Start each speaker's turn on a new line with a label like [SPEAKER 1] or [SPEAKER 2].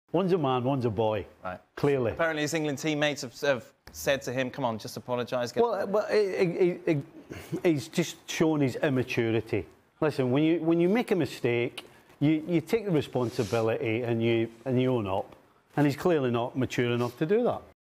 [SPEAKER 1] One's a man, one's a boy.
[SPEAKER 2] Right.
[SPEAKER 1] Clearly.
[SPEAKER 2] Apparently his England teammates have said to him, come on, just apologise.
[SPEAKER 1] Well, he's just shown his immaturity. Listen, when you make a mistake, you take the responsibility and you own up. And he's clearly not mature enough to do that.